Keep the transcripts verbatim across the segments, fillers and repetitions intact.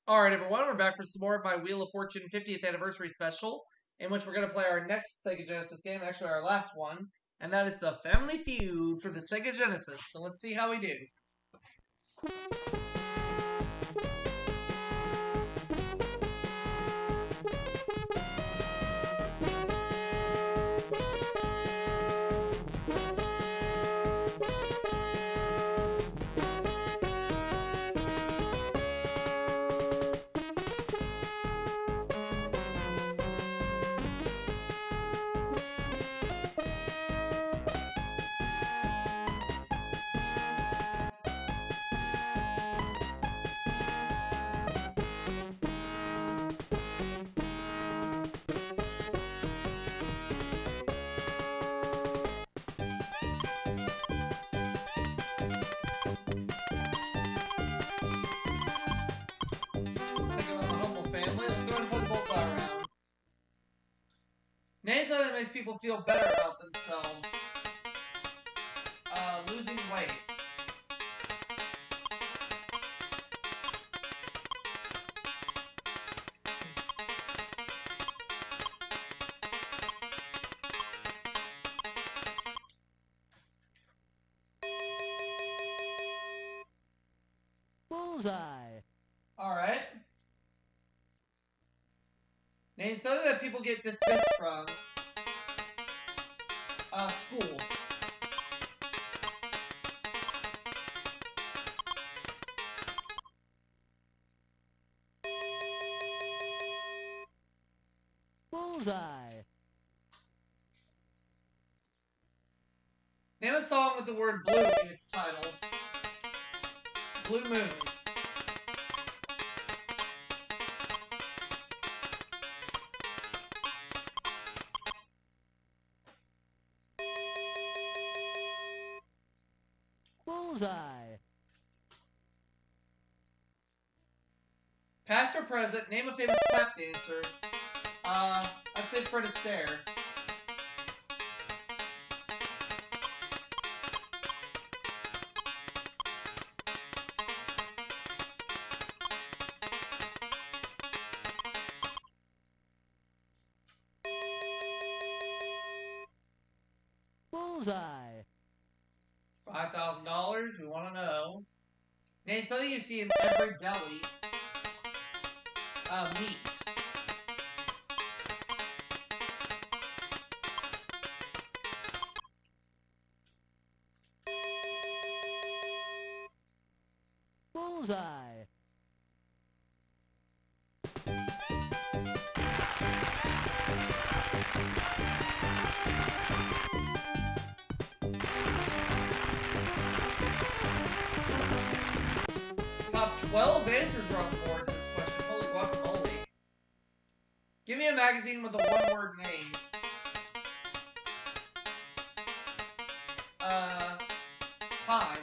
Alright, everyone, we're back for some more of my Wheel of Fortune fiftieth Anniversary Special, in which we're going to play our next Sega Genesis game, actually our last one, and that is the Family Feud for the Sega Genesis. So let's see how we do. Name something that makes people feel better about themselves. Uh, losing weight. Bullseye. Alright. Name something that people get dismissed from. Uh, school. Bullseye. Name a song with the word blue in its title. Blue Moon. Bullseye. Past or present, name a famous tap dancer. Uh, I'd say Fred Astaire. Bullseye. five thousand dollars, we want to know. Name something you see in every deli. Uh, meat. Bullseye. Top twelve answers are on the board in this question. Holy guacamole. Give me a magazine with a one-word name. Uh, Time.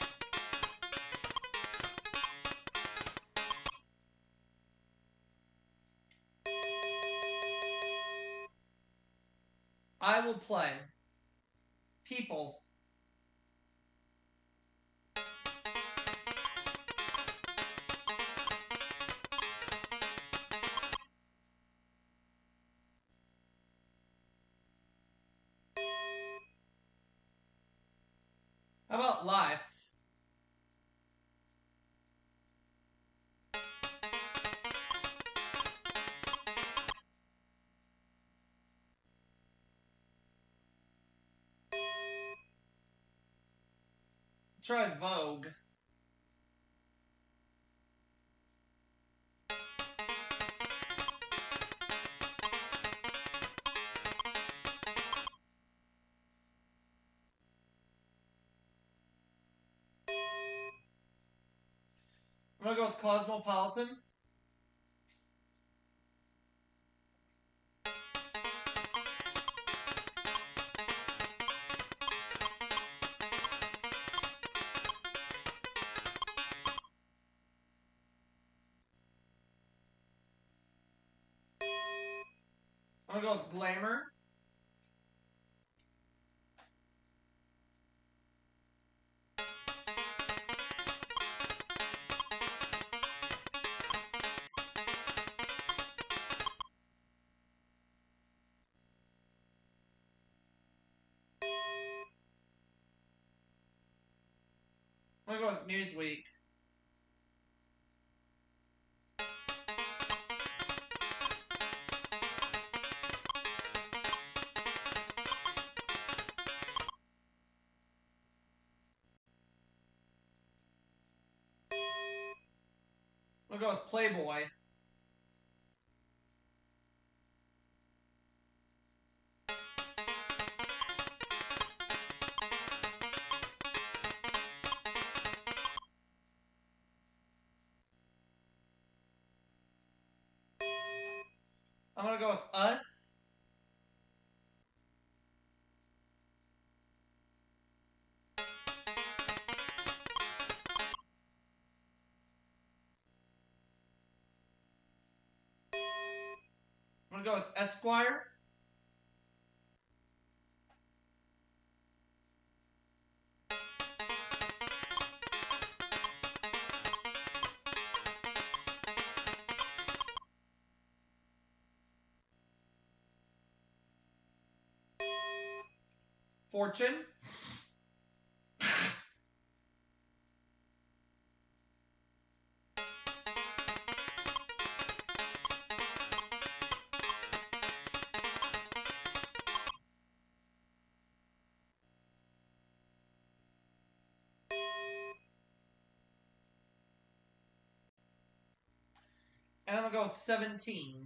I will play. People. How about life? Try Vogue. I'm gonna go with Cosmopolitan. I'm gonna go with Glamour. go with Playboy. I'm gonna go with Us. I'm gonna go with Esquire. Fortune. And I'm gonna go with seventeen.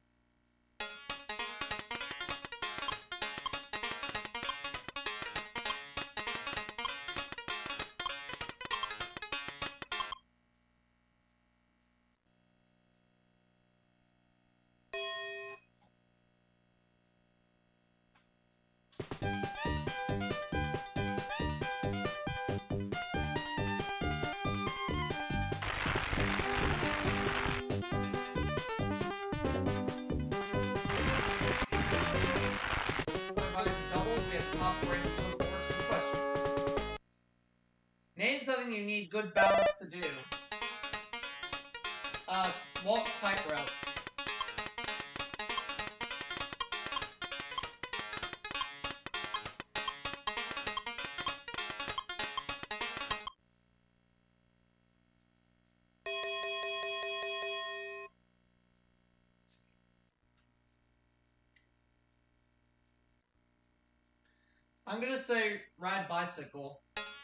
Name something you need good balance to do. Uh, walk tightrope. I'm gonna say ride bicycle.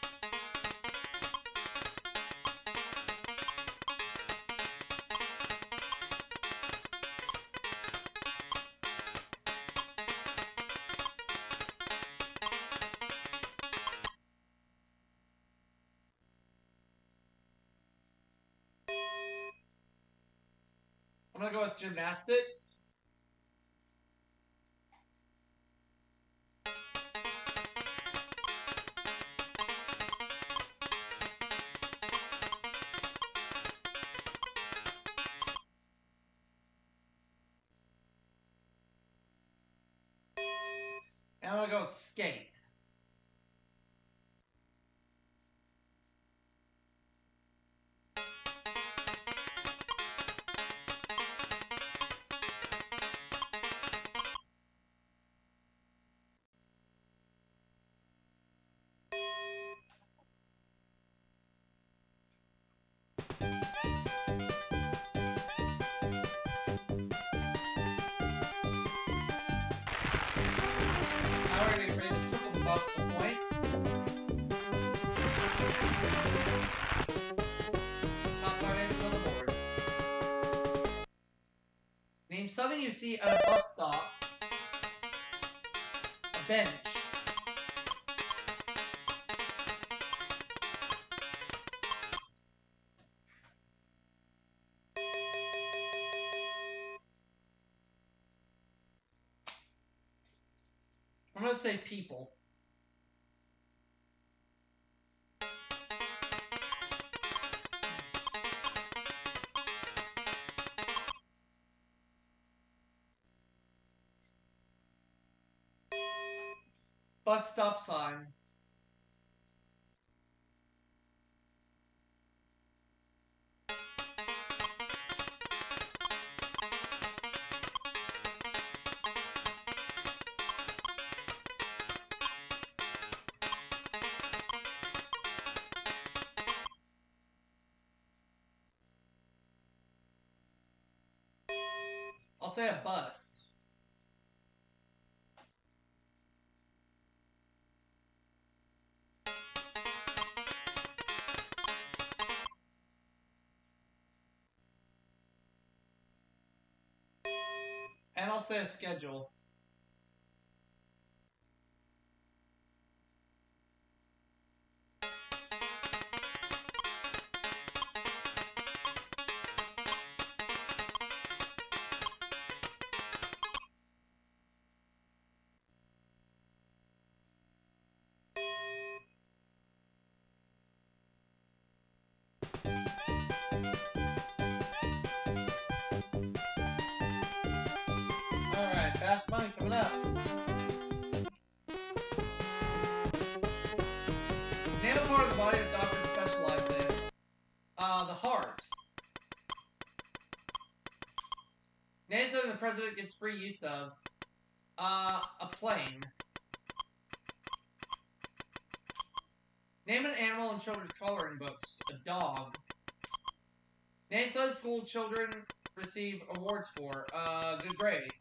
I'm gonna go with gymnastics. And I'm gonna go with skate. Now we're gonna create a triple buff for points. Top card items on the board. Name something you see at a bus stop. A bench. I'm gonna say people. Bus stop sign. I'll say a bus. And I'll say a schedule. Alright, fast money coming up. Name a part of the body that doctors specialize in. Uh, the heart. Name something the president gets free use of. Uh, a plane. Name an animal in children's coloring books. A dog. Name some school children receive awards for. Uh, good grades.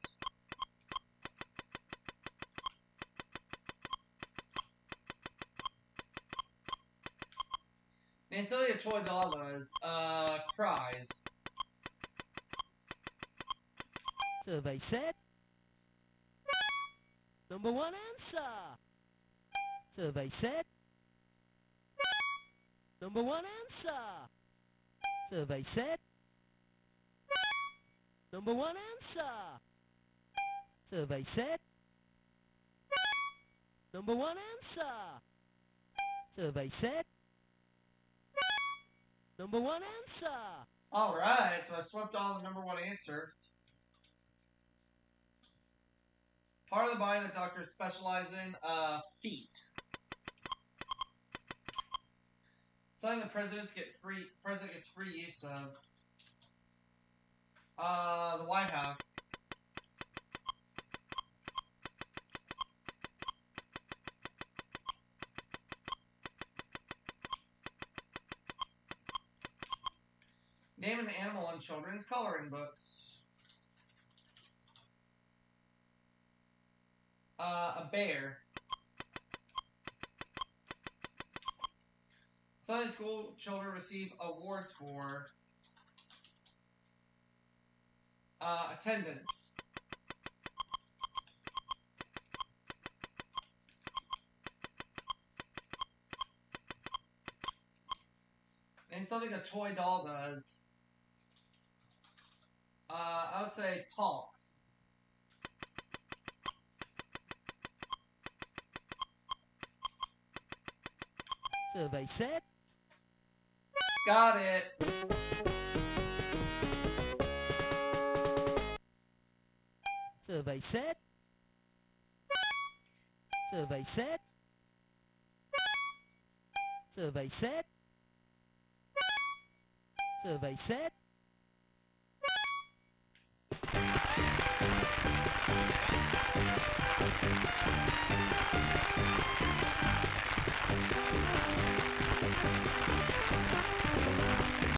Name something a toy doll does. Uh, cries. Survey said. Number one answer. Survey said. Number one answer. Survey said. Number one answer. Survey said. Number one answer. Survey said. Number one answer. Alright, so I swept all the number one answers. Part of the body that doctors specialize in, uh, feet. Something the presidents get free, president gets free use of. Uh, the White House. Name an animal in children's coloring books. Uh, a bear. Sunday school children receive awards for. Uh, attendance. And something a toy doll does. Uh, I would say talks. Survey said. Got it. Survey said. Survey said. Survey said. Survey said.